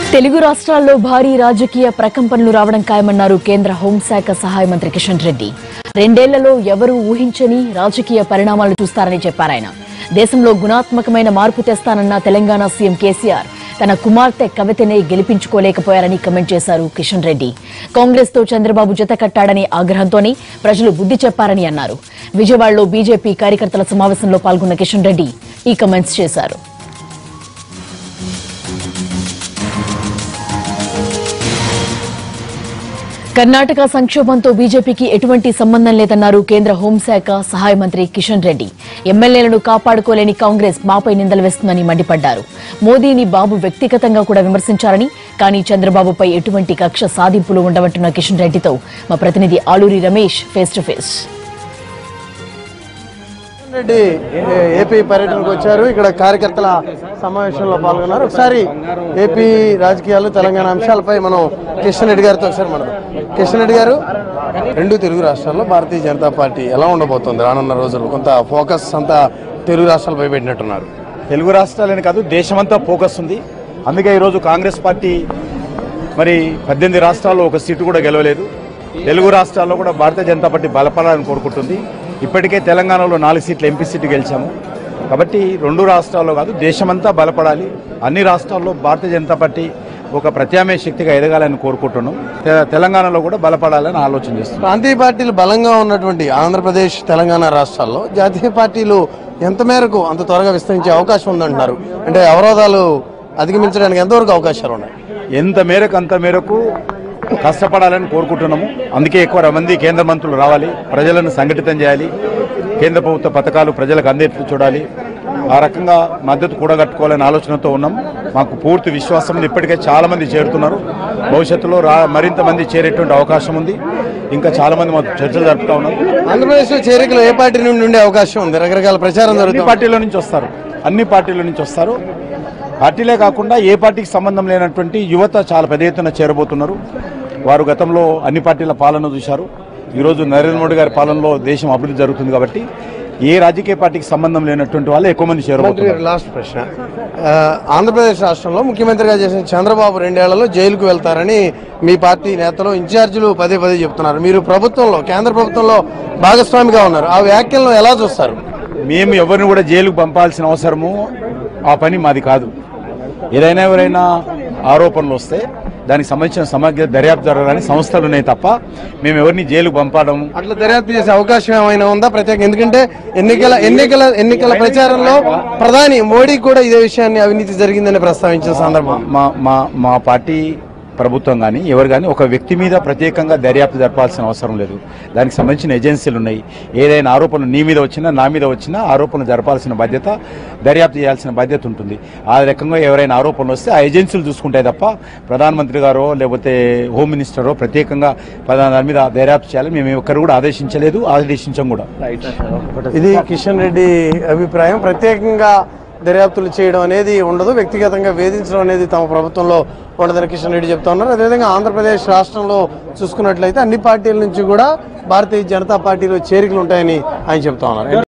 తెలుగు రాష్ట్రాల్లో భారీ రాజకీయ ప్రకంపనలు రావడం ఖాయమన్నారు కేంద్ర హోంశాఖ సహాయ మంత్రి కిషన్ రెడ్డి. రెండేళ్లలో ఎవరూ ఊహించని రాజకీయ పరిణామాలు చూస్తారని చెప్పారాయన. దేశంలో గుణాత్మకమైన మార్పు తెస్తానన్న తెలంగాణ సీఎం కేసీఆర్ తన కుమార్తె కవితనే గెలిపించుకోలేకపోయారని కమెంట్ చేశారు కిషన్ రెడ్డి. కాంగ్రెస్ తో చంద్రబాబు జత కట్టాడనే ఆగ్రహంతోనే ప్రజలు బుద్ధి చెప్పారని అన్నారు. విజయవాడలో బీజేపీ కార్యకర్తల సమావేశంలో పాల్గొన్న కిషన్ రెడ్డి ఈ కమెంట్స్ చేశారు. కర్ణాటక సంక్షోభంతో బీజేపీకి ఎటువంటి సంబంధం లేదన్నారు కేంద్ర హోంశాఖ సహాయ మంత్రి కిషన్ రెడ్డి. ఎమ్మెల్యేలను కాపాడుకోలేని కాంగ్రెస్ మాపై నిందలు వేస్తుందని మండిపడ్డారు. మోదీని బాబు వ్యక్తిగతంగా కూడా విమర్శించారని, కానీ చంద్రబాబుపై ఎటువంటి కక్ష సాధింపులు ఉండవంటున్న కిషన్ రెడ్డితో మా ప్రతినిధి Aluri Ramesh face to face. Reddy AP పర్యటనకు వచ్చారు. ఇక్కడ కార్యకర్తల సమావేశంలో పాల్గొన్నారు. ఒకసారి ఏపీ రాజకీయాలు తెలంగాణ అంశాలపై మనం కిషన్ రెడ్డి గారితో ఒకసారి మనం కిషన్ రెడ్డి గారు, రెండు తెలుగు రాష్ట్రాల్లో భారతీయ జనతా పార్టీ ఎలా ఉండబోతోంది రానున్న రోజులు? కొంత ఫోకస్ అంతా తెలుగు రాష్ట్రాలపై పెట్టినట్టున్నారు. తెలుగు రాష్ట్రాలనే కాదు దేశమంతా ఫోకస్ ఉంది. అందుకే ఈరోజు కాంగ్రెస్ పార్టీ మరి 18 రాష్ట్రాల్లో ఒక సీటు కూడా గెలవలేదు. తెలుగు రాష్ట్రాల్లో కూడా భారతీయ జనతా పార్టీ బలపడాలని కోరుకుంటుంది. ఇప్పటికే తెలంగాణలో 4 సీట్లు ఎంపీ సీటు గెలిచాము. కాబట్టి రెండు రాష్ట్రాల్లో కాదు దేశమంతా బలపడాలి. అన్ని రాష్ట్రాల్లో భారతీయ జనతా పార్టీ ఒక ప్రత్యామ్నాయ శక్తిగా ఎదగాలని కోరుకుంటున్నాం. తెలంగాణలో కూడా బలపడాలని ఆలోచన చేస్తున్నాం. ప్రాంతీయ పార్టీలు బలంగా ఉన్నటువంటి ఆంధ్రప్రదేశ్, తెలంగాణ రాష్ట్రాల్లో జాతీయ పార్టీలు ఎంత మేరకు అంత త్వరగా విస్తరించే అవకాశం ఉందంటున్నారు? అంటే అవరోధాలు అధిగమించడానికి ఎంతవరకు అవకాశాలు ఉన్నాయి? ఎంత మేరకు అంత మేరకు కష్టపడాలని కోరుకుంటున్నాము. అందుకే ఎక్కువ మంది కేంద్ర మంత్రులు రావాలి, ప్రజలను సంఘటితం చేయాలి, కేంద్ర ప్రభుత్వ పథకాలు ప్రజలకు అందేట్లు చూడాలి. ఆ రకంగా మద్దతు కూడగట్టుకోవాలని ఆలోచనతో ఉన్నాం. మాకు పూర్తి విశ్వాసం ఉంది. ఇప్పటికే చాలా మంది చేరుతున్నారు. భవిష్యత్తులో మరింత మంది చేరేటువంటి అవకాశం ఉంది. ఇంకా చాలా మంది మాకు చర్చలు జరుపుతా ఉన్నారు. ఆంధ్రప్రదేశ్లో చేరికలు ఏ పార్టీ నుండి ఉండే అవకాశం ఉంది? రకరకాల ప్రచారం జరుగుతుంది. అన్ని పార్టీల నుంచి వస్తారు. పార్టీలే కాకుండా ఏ పార్టీకి సంబంధం లేనటువంటి యువత చాలా పెద్ద ఎత్తున చేరబోతున్నారు. వారు గతంలో అన్ని పార్టీల పాలన చూశారు. ఈరోజు నరేంద్ర మోడీ గారి పాలనలో దేశం అభివృద్ధి జరుగుతుంది. కాబట్టి ఏ రాజకీయ పార్టీకి సంబంధం లేనటువంటి వాళ్ళు ఎక్కువ మంది చేరబోతున్నారు. లాస్ట్ ప్రశ్న, ఆంధ్రప్రదేశ్ రాష్ట్రంలో ముఖ్యమంత్రిగా చేసిన చంద్రబాబు 2 ఏళ్లలో జైలుకు వెళ్తారని మీ పార్టీ నేతలు, ఇన్ఛార్జీలు పదే చెప్తున్నారు. మీరు ప్రభుత్వంలో, కేంద్ర ప్రభుత్వంలో భాగస్వామిగా ఉన్నారు. ఆ వ్యాఖ్యలను ఎలా చూస్తారు? మేము ఎవరిని కూడా జైలుకు పంపాల్సిన అవసరము, ఆ పని మాది కాదు. ఏదైనా ఎవరైనా ఆరోపణలు వస్తే దానికి సంబంధించిన సమగ్ర దర్యాప్తు జరగాలని సంస్థలు ఉన్నాయి తప్ప మేము ఎవరిని జైలుకు పంపడం, అట్లా దర్యాప్తు చేసే అవకాశం ఏమైనా ఉందా ప్రత్యేక? ఎందుకంటే ఎన్నికల ప్రచారంలో ప్రధాని మోడీ కూడా ఇదే విషయాన్ని అవినీతి జరిగిందని ప్రస్తావించిన సందర్భం. మా పార్టీ ప్రభుత్వం కానీ ఎవరు కానీ ఒక వ్యక్తి మీద ప్రత్యేకంగా దర్యాప్తు జరపాల్సిన అవసరం లేదు. దానికి సంబంధించిన ఏజెన్సీలు ఉన్నాయి. ఏదైనా ఆరోపణలు నీ మీద వచ్చినా నా మీద వచ్చినా ఆరోపణలు జరపాల్సిన బాధ్యత, దర్యాప్తు చేయాల్సిన బాధ్యత ఉంటుంది. ఆ రకంగా ఎవరైనా ఆరోపణలు వస్తే ఆ ఏజెన్సీలు చూసుకుంటాయి తప్ప ప్రధానమంత్రి గారో లేకపోతే హోమ్ మినిస్టరో ప్రత్యేకంగా దాని మీద దర్యాప్తు చేయాలని మేము ఎక్కరు కూడా ఆదేశించలేదు, ఆదేశించం కూడా. ఇది కిషన్ రెడ్డి అభిప్రాయం. ప్రత్యేకంగా దర్యాప్తులు చేయడం అనేది ఉండదు, వ్యక్తిగతంగా వేధించడం అనేది తమ ప్రభుత్వంలో ఉండదని కిషన్ రెడ్డి చెప్తా ఉన్నారు. అదేవిధంగా ఆంధ్రప్రదేశ్ రాష్ట్రంలో చూసుకున్నట్లయితే అన్ని పార్టీల నుంచి కూడా భారతీయ జనతా పార్టీలో చేరికలు ఉంటాయని ఆయన చెప్తా ఉన్నారు.